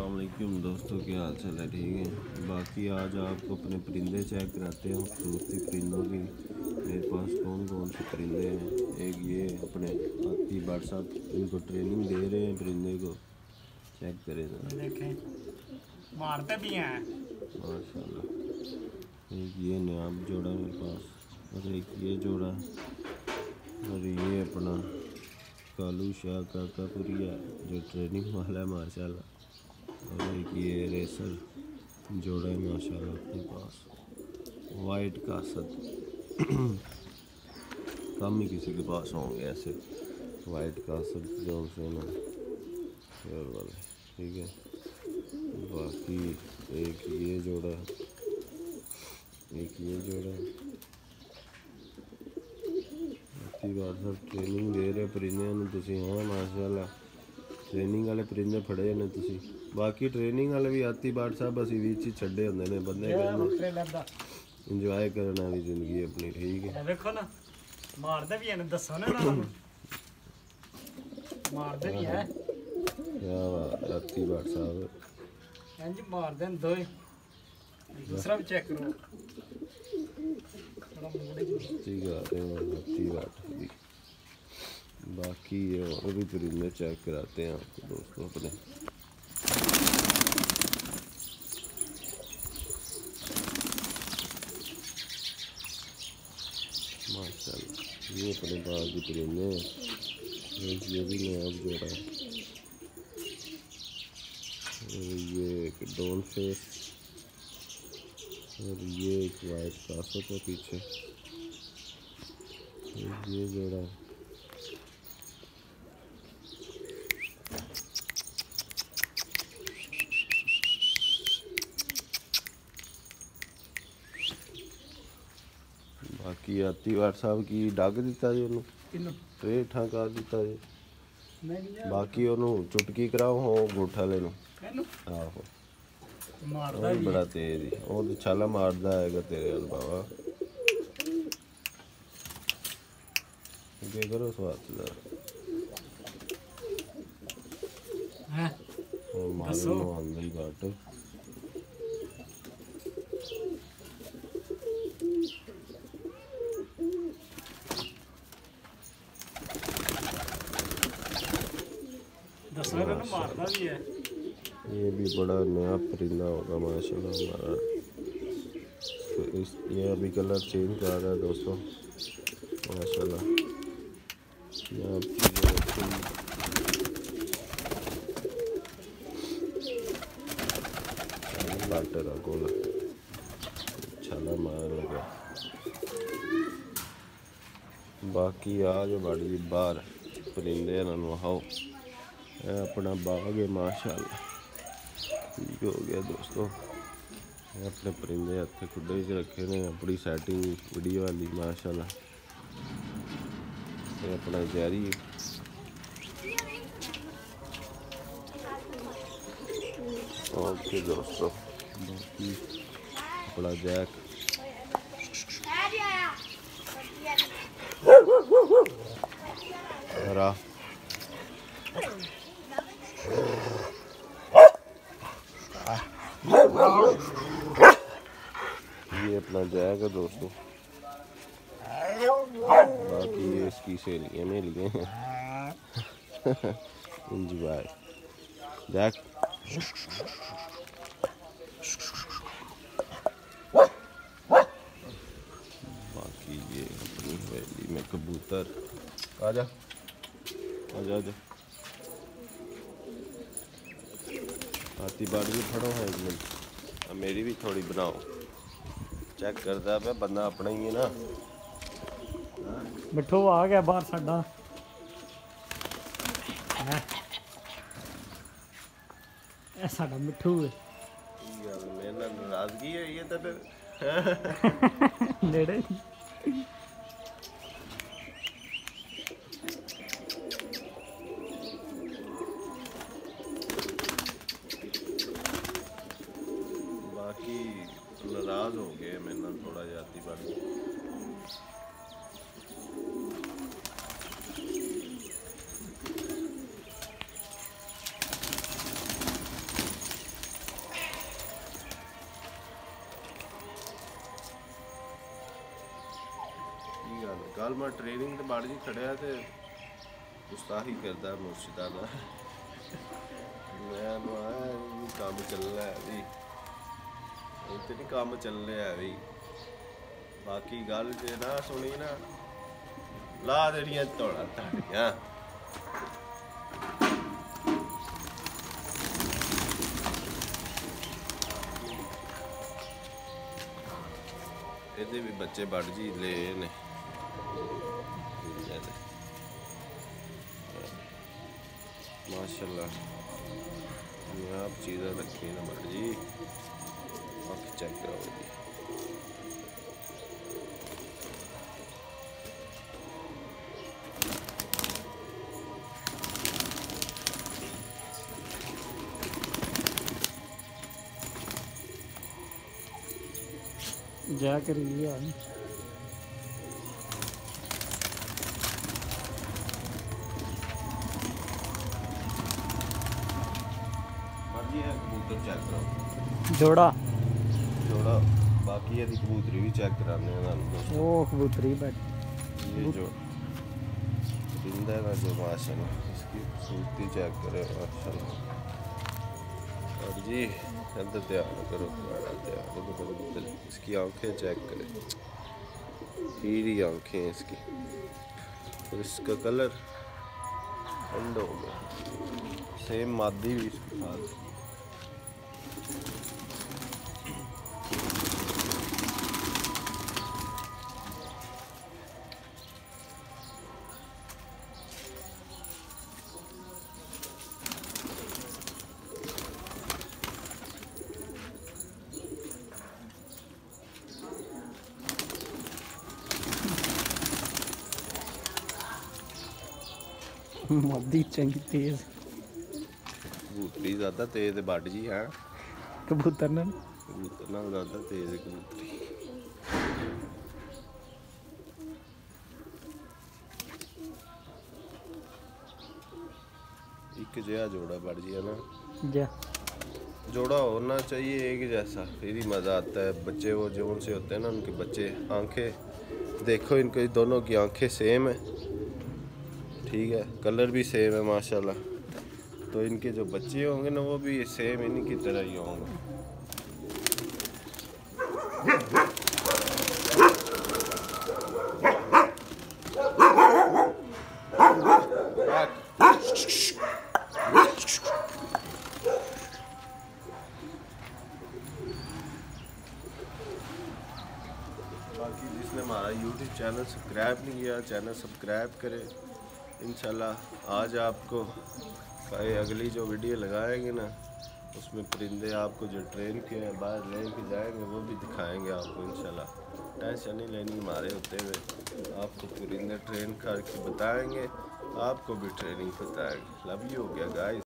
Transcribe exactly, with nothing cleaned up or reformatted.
अस्सलाम वालेकुम दोस्तों, क्या हाल चाल है? ठीक है। बाकी आज आपको अपने परिंदे चेक कराते हैं, खूबसूरती परिंदों की। मेरे पास कौन कौन से परिंदे हैं। एक ये अपने आती बार साहब, इनको ट्रेनिंग दे रहे हैं परिंदे को। चेक करें जरा, देखें मारते भी हैं माशाल्लाह। एक ये नायाब जोड़ा मेरे पास, और एक ये जोड़ा, और ये अपना कालू शाह काकापुरिया जो ट्रेनिंग वाला है माशाल्लाह। और एक ये रेसर जोड़ा है माशाल्लाह अपने पास। वाइट कासद कम ही किसी के पास होंगे ऐसे वाइट कासद जो से ना प्योर वाले, ठीक है। बाकी एक ये जोड़ा, एक ये जोड़ा। बार सब ट्रेनिंग दे रहे परिंदे तुसी, हाँ माशाल्लाह। ट्रेनिंग वाले परिंदे फड़े ने तुसी। बाकी ट्रेनिंग वाले भी आती बार साहब असी बीच ही छड्डे होंदे ने, बंदे कहंदे इंजॉय करना भी जिंदगी अपनी, ठीक है। देखो ना मारदे भी हैं, दसो ना ना मारदे भी है। क्या बात है आती बार साहब, इंज मारदे न दो। दूसरा भी चेक करो, ठीक है। बाकी ये और भी परिंदे चेक कराते हैं आपको दोस्तों अपने। माशाल्लाह ये अपने पास भी परिंदे हैं। ये भी नायाब जोड़ा है। और ये एक डॉन फेस, और ये एक वाइट कासत है पीछे। ये जोड़ा है। बाकी आती बार साहब की डग दिता जी उन्होंने, ट्रे ठा कर दिता जी। बाकी उन्होंने चुटकी कराओ हो गुठ वाले आहो, बड़ा तेज ही वो तो छाला मारदा है तेरे वाल बाबा। क्या करो स्वाद मारो आंदा ही घट। मारता भी है। ये भी बड़ा नया परिंदा होगा माशाल्लाह हमारा। तो इस ये अभी कलर चेंज कर रहा है दोस्तों माशाल्लाह। ये बाटर गोला छाला मार लगा। बाकी आज बड़ी बार परिंदे नहाओ, अपना बाग है माशाल्लाह। ठीक हो गया दोस्तों, अपने परिंदे हथे खुडे च रखे ने, अपनी सेटिंग वीडियो वाली माशाल्लाह। ये अपना जारी ओके दोस्तों। बाकी अपना जैक हरा, ये अपना जाएगा दोस्तों। बाकी ये इसकी सहेलियाँ मेलियाँ हैं इंजॉय जैक। बाकी ये अपनी हवेली में कबूतर, आजा आजा आजा आती बार भी फड़ो है एक मिनट, मेरी भी थोड़ी बनाओ। चेक करता पे बंदा अपना ही है ना। मिठू आ गया बाहर साडा, ए साडा मिठू है। मेरे नाल नाराजगी है ये तो फिर नेड़े बाकी नाराज हो गए मेरे नाल थोड़ा जाती बार। कल मैं ट्रेनिंग ते बाड़ जी खड़िया ते गुस्ताखी करदा मुर्शिदा दा मैं आया कम्म चलना है भी इत्थे नहीं कम्म चलने है भी बाकी गल जे ना सुनी ना ला देनियां तोड़ा ताड़ियां ਇਹਦੇ ਵੀ ਬੱਚੇ ਵੱਢ ਜੀ ਲਏ ਨੇ माशाल्लाह आप चीज़ें रखी ना बट जी बाकी चेक कराओ जी जा करिए कबूतर चेक कराओ जोड़ा जोड़ा बाकी ये कबूतरी भी चेक कराने वो कबूतरी बैठ ये जो परिंदा है जो माशाल्लाह इसकी खूबसूरती चेक करे माशाल्लाह और जी अंदर ध्यान करो ध्यान इसकी आंखें चेक करें हीरी आंखें हैं इसकी और इसका कलर ठंड हो गया सेम मादी भी इसके साथ मोदी चंगी तेज कबूतरी ज़्यादा तेज बट जी है कबूतर ना कबूतर ना ज़्यादा तेज कबूतरी एक जहा जोड़ा बट जी है ना जा जोड़ा होना चाहिए एक जैसा फिर ही मज़ा आता है बच्चे वो जो उनसे होते हैं ना उनके बच्चे आंखें देखो इनके दोनों की आंखें सेम है ठीक है कलर भी सेम है माशाल्लाह तो इनके जो बच्चे होंगे ना वो भी सेम इन्हीं की तरह ही होंगे बाकी जिसने हमारा यूट्यूब चैनल सब्सक्राइब नहीं किया चैनल सब्सक्राइब करे इंशाल्लाह आज आपको अगली जो वीडियो लगाएंगे ना उसमें परिंदे आपको जो ट्रेन के बाहर लेके जाएंगे वो भी दिखाएंगे आपको इंशाल्लाह टेंशन नहीं लेनी हमारे होते हुए आपको परिंदे ट्रेन करके बताएंगे आपको भी ट्रेनिंग बताएंगे लव यू हो गया गाइस।